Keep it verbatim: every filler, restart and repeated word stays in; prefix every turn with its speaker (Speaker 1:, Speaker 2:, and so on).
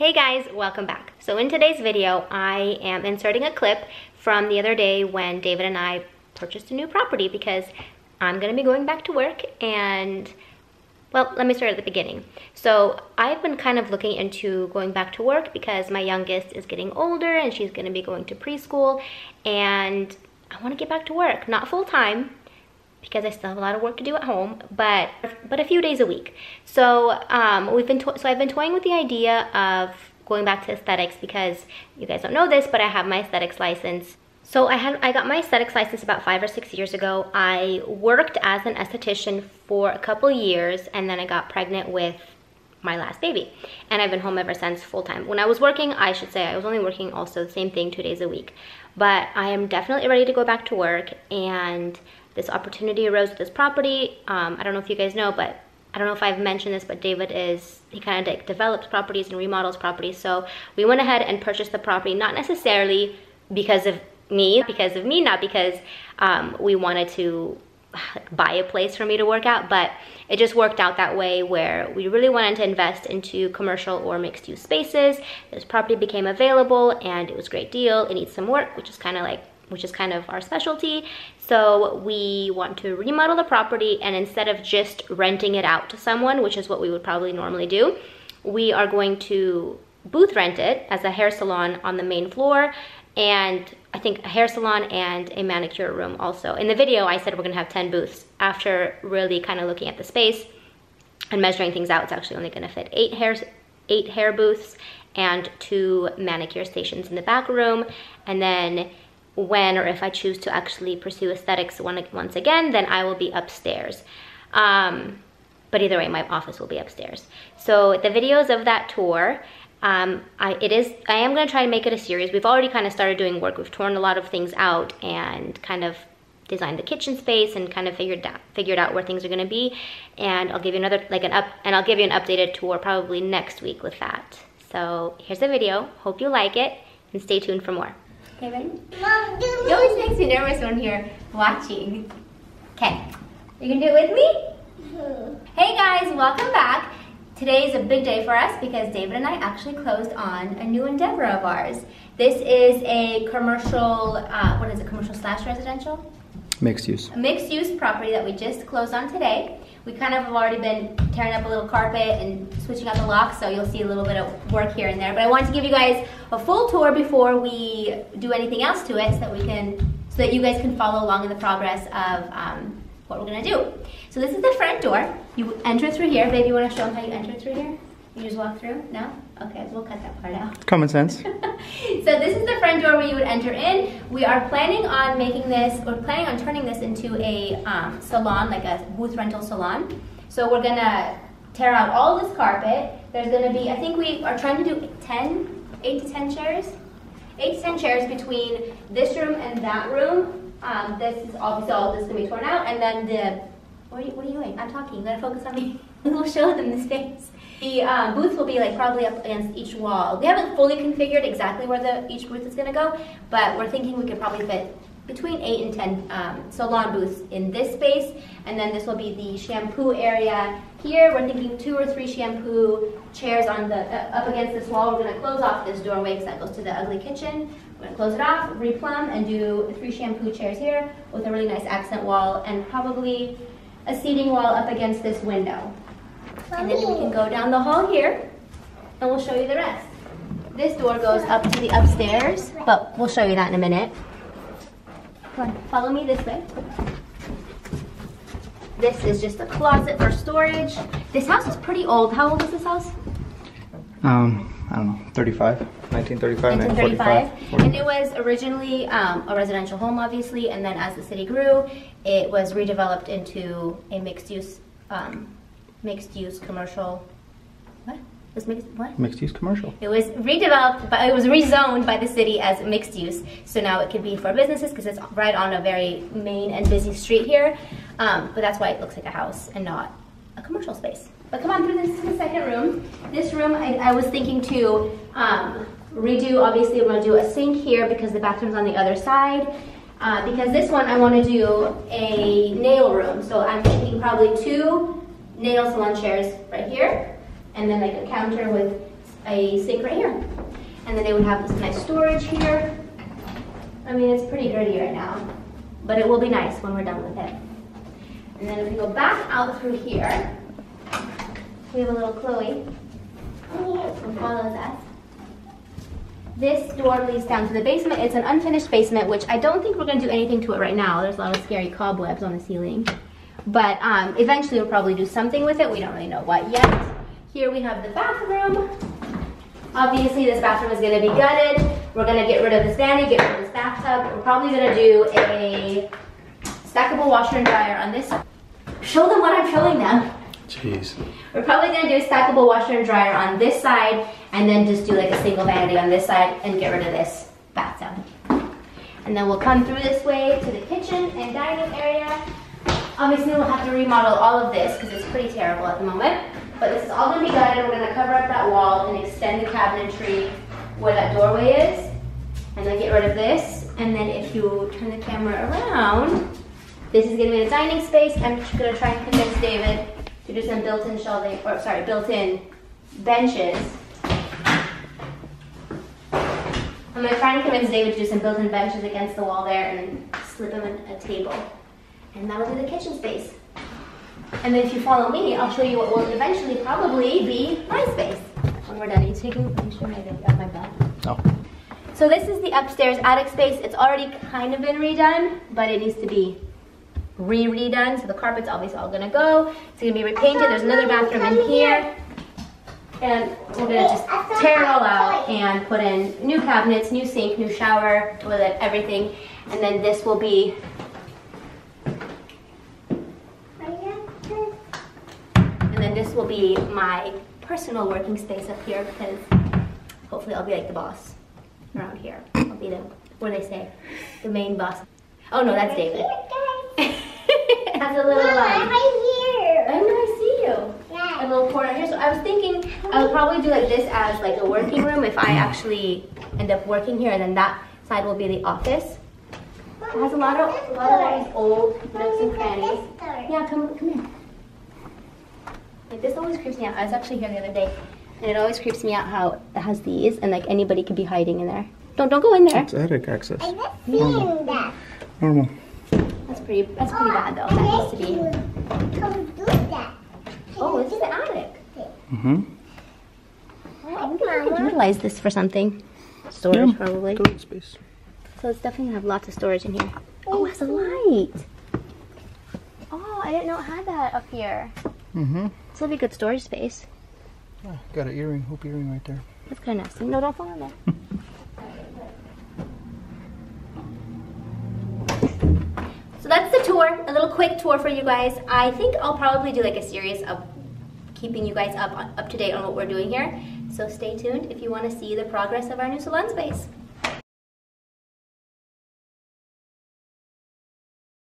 Speaker 1: Hey guys, welcome back. So in today's video, I am inserting a clip from the other day when David and I purchased a new property because I'm gonna be going back to work and, well, let me start at the beginning. So I've been kind of looking into going back to work because my youngest is getting older and she's gonna be going to preschool and I wanna get back to work, not full time, because I still have a lot of work to do at home, but but a few days a week. So um, we've been so I've been toying with the idea of going back to aesthetics because you guys don't know this, but I have my aesthetics license. So I had I got my aesthetics license about five or six years ago. I worked as an esthetician for a couple years, and then I got pregnant with my last baby, and I've been home ever since full time. When I was working, I should say I was only working also the same thing two days a week, but I am definitely ready to go back to work. And this opportunity arose with this property. Um, I don't know if you guys know, but I don't know if I've mentioned this, but David is, he kind of develops properties and remodels properties. So we went ahead and purchased the property, not necessarily because of me, because of me, not because um, we wanted to buy a place for me to work out, but it just worked out that way where we really wanted to invest into commercial or mixed use spaces. This property became available and it was a great deal. It needs some work, which is kind of like which is kind of our specialty. So we want to remodel the property, and instead of just renting it out to someone, which is what we would probably normally do, we are going to booth rent it as a hair salon on the main floor, and I think a hair salon and a manicure room also. In the video, I said we're gonna have ten booths. After really kind of looking at the space and measuring things out, it's actually only gonna fit eight hairs, eight hair booths and two manicure stations in the back room. And then when or if I choose to actually pursue aesthetics once again, then I will be upstairs. Um, but either way, my office will be upstairs. So the videos of that tour, um, I, it is, I am gonna try to make it a series. We've already kind of started doing work. We've torn a lot of things out and kind of designed the kitchen space and kind of figured out, figured out where things are gonna be. And I'll give you another, like an up, and I'll give you an updated tour probably next week with that. So here's the video. Hope you like it and stay tuned for more. Okay, ready? Mom, do it always makes me nervous when you're watching. Okay, you can do it with me? Mm-hmm. Hey guys, welcome back. Today is a big day for us because David and I actually closed on a new endeavor of ours. This is a commercial, uh, what is it, commercial slash residential?
Speaker 2: Mixed use. A
Speaker 1: mixed use property that we just closed on today. We kind of have already been tearing up a little carpet and switching out the locks, so you'll see a little bit of work here and there. But I wanted to give you guys a full tour before we do anything else to it, so that we can, so that you guys can follow along in the progress of um, what we're gonna do. So this is the front door. You enter through here. Baby, you wanna show them how you enter through here? You just walk through? No? Okay, we'll cut that part out.
Speaker 2: Common sense.
Speaker 1: So this is the front door where you would enter in. We are planning on making this, we're planning on turning this into a um, salon, like a booth rental salon. So we're gonna tear out all this carpet. There's gonna be, I think we are trying to do ten, eight to ten chairs. Eight to ten chairs between this room and that room. Um, this is obviously all this is gonna be torn out, and then the, what are you, what are you doing? I'm talking, you gotta focus on me. We'll show them the space. The um, booth will be like probably up against each wall. We haven't fully configured exactly where the each booth is gonna go, but we're thinking we could probably fit between eight and ten um, salon booths in this space, and then this will be the shampoo area here. We're thinking two or three shampoo chairs on the uh, up against this wall. We're gonna close off this doorway because that goes to the ugly kitchen. We're gonna close it off, replumb, and do three shampoo chairs here with a really nice accent wall and probably a seating wall up against this window. And then we can go down the hall here, and we'll show you the rest. This door goes up to the upstairs, but we'll show you that in a minute. Come on, follow me this way. This is just a closet for storage. This house is pretty old. How old is this house?
Speaker 2: Um, I don't know, thirty-five, nineteen thirty-five,
Speaker 1: nineteen thirty-five. And it was originally um, a residential home, obviously, and then as the city grew, it was redeveloped into a mixed-use um, mixed use commercial, what? It was mixed, what?
Speaker 2: Mixed use commercial.
Speaker 1: It was redeveloped, but it was rezoned by the city as mixed use. So now it could be for businesses because it's right on a very main and busy street here. Um, but that's why it looks like a house and not a commercial space. But come on through this to the second room. This room, I, I was thinking to um, redo, obviously we're gonna do a sink here because the bathroom's on the other side. Uh, because this one I wanna do a nail room. So I'm thinking probably two nail salon chairs right here, and then like a counter with a sink right here. And then they would have this nice storage here. I mean, it's pretty dirty right now, but it will be nice when we're done with it. And then if we go back out through here, we have a little Chloe who follows us. This door leads down to the basement. It's an unfinished basement, which I don't think we're going to do anything to it right now. There's a lot of scary cobwebs on the ceiling. But um, eventually we'll probably do something with it. We don't really know what yet. Here we have the bathroom. Obviously this bathroom is going to be gutted. We're going to get rid of this vanity, get rid of this bathtub. We're probably going to do a stackable washer and dryer on this side. Show them what I'm showing them.
Speaker 2: Jeez.
Speaker 1: We're probably going to do a stackable washer and dryer on this side and then just do like a single vanity on this side and get rid of this bathtub. And then we'll come through this way to the kitchen and dining area. Obviously we'll have to remodel all of this because it's pretty terrible at the moment. But this is all going to be gutted. We're going to cover up that wall and extend the cabinetry where that doorway is. And then get rid of this. And then if you turn the camera around, this is going to be the dining space. I'm just going to try and convince David to do some built-in shelving, or sorry, built-in benches. I'm going to try and convince David to do some built-in benches against the wall there and slip him a, a table. And that'll be the kitchen space. And then if you follow me, I'll show you what will eventually probably be my space. When we're done, are you taking a picture of my bed?
Speaker 2: No.
Speaker 1: So this is the upstairs attic space. It's already kind of been redone, but it needs to be re-redone. So the carpet's obviously all gonna go. It's gonna be repainted. There's another bathroom in here. And we're gonna just tear it all out and put in new cabinets, new sink, new shower, toilet, everything. And then this will be And then this will be my personal working space up here because hopefully I'll be like the boss around here. I'll be the, what do they say? The main boss. Oh no, that's David. That's a little, um,
Speaker 3: right here.
Speaker 1: I know, I see you.
Speaker 3: Yeah.
Speaker 1: A little corner here. So I was thinking I would probably do like this as like a working room if I actually end up working here, and then that side will be the office. It has a lot of, a lot of these old nooks and crannies. Yeah, come, come here. Like this always creeps me out. I was actually here the other day, and it always creeps me out how it has these, and like anybody could be hiding in there. Don't don't go in there.
Speaker 2: It's attic access.
Speaker 3: I was seeing that.
Speaker 2: Normal.
Speaker 1: That's pretty. That's pretty bad though. That needs to be.
Speaker 3: Come do that.
Speaker 1: Oh, this is the attic.
Speaker 2: Mm-hmm.
Speaker 1: Oh, I wonder if we could utilize this for something. Storage
Speaker 2: Yeah,
Speaker 1: probably.
Speaker 2: storage space.
Speaker 1: So it's definitely gonna have lots of storage in here. Oh, it has a light. Oh, I didn't know it had that up here.
Speaker 2: Mm-hmm.
Speaker 1: This will be good storage space.
Speaker 2: Yeah, got an earring, hoop earring right there.
Speaker 1: That's kind of nasty. No, don't fall in there. So that's the tour, a little quick tour for you guys. I think I'll probably do like a series of keeping you guys up up to date on what we're doing here. So stay tuned if you want to see the progress of our new salon space.